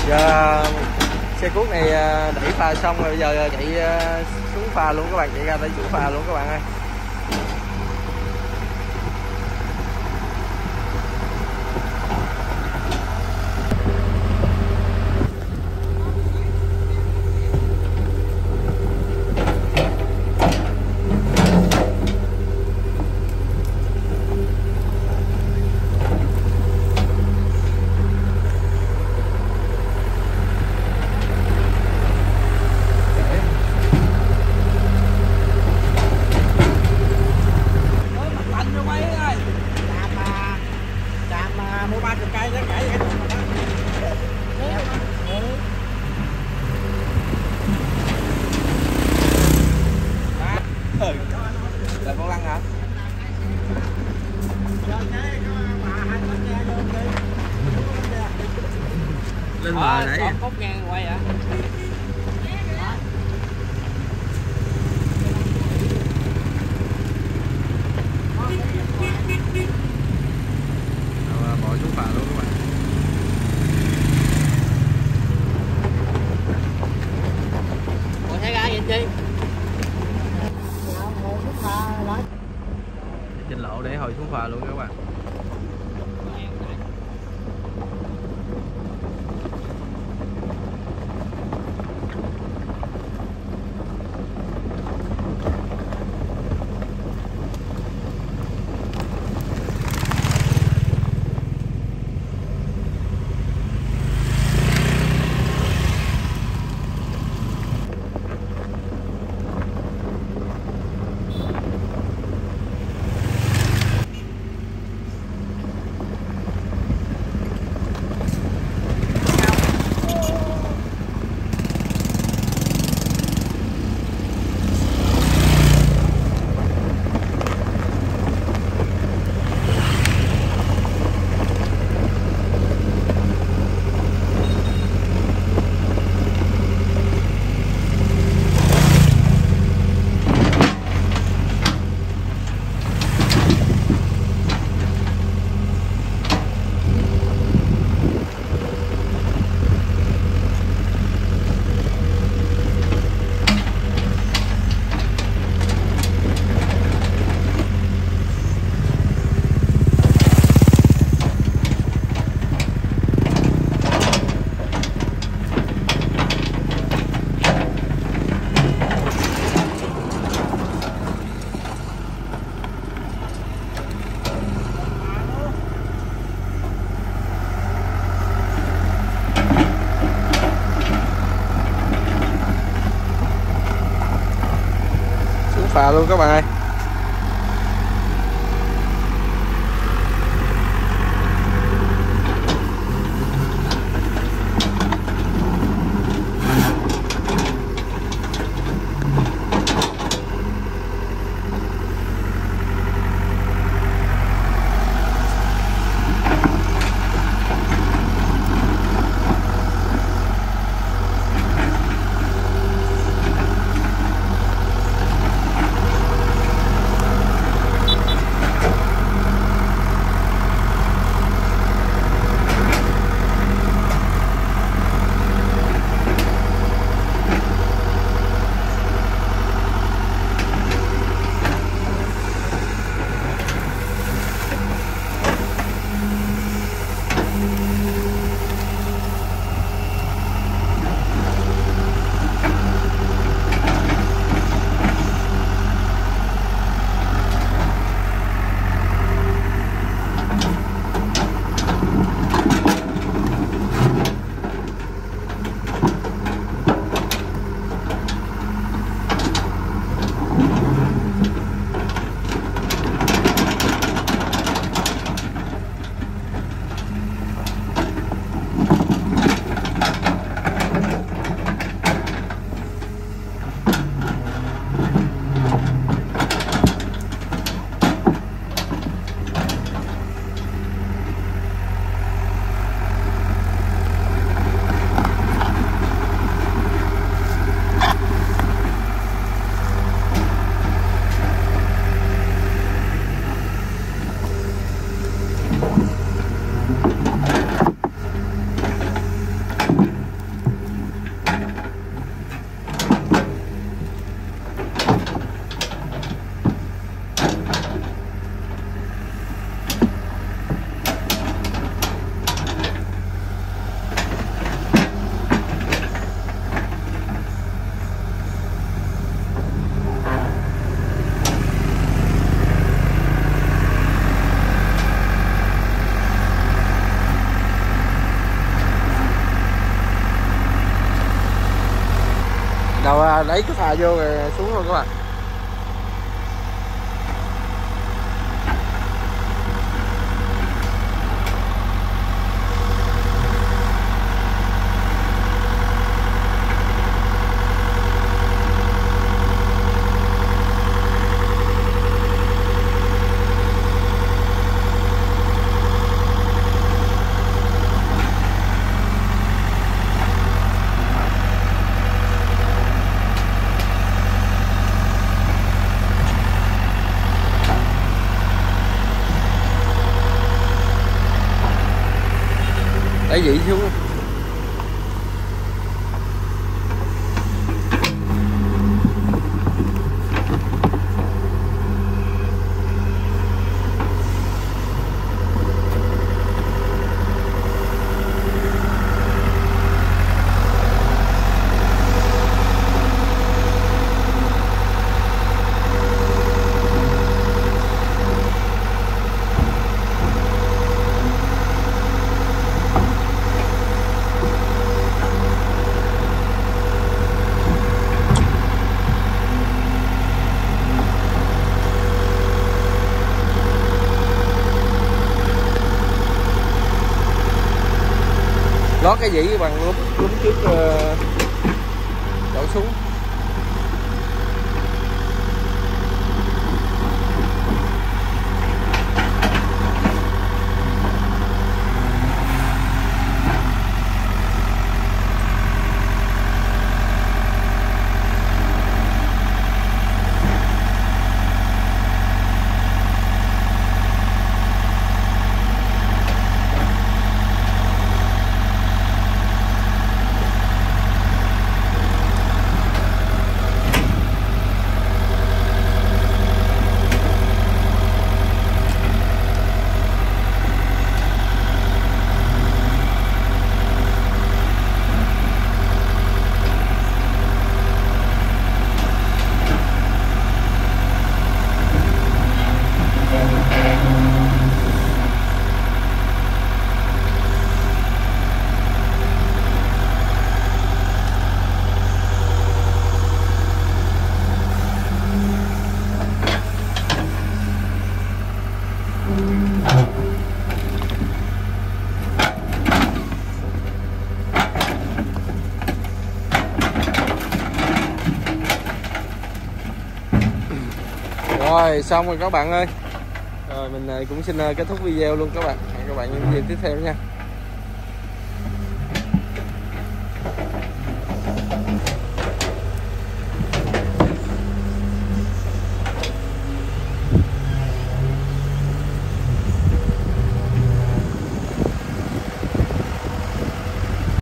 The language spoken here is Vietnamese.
Giờ xe cuốc này đẩy phà xong rồi, bây giờ chạy xuống phà luôn các bạn, chạy ra tới xuống phà luôn các bạn ơi. Là con lăn hả? Lên bờ nãy cốt ngang quay hả? Bỏ xuống phà luôn các bạn. Ủa thấy ra vậy chi? Trên lộ để hồi xuống phà luôn các bạn. Phà luôn các bạn ơi. phà, lấy cái phà vô rồi xuống luôn các bạn. Đẩy vị xuống. Lót cái dĩ bằng lúm trước đổ xuống. Rồi xong rồi các bạn ơi. Rồi mình cũng xin kết thúc video luôn các bạn. Hẹn các bạn những video tiếp theo nha.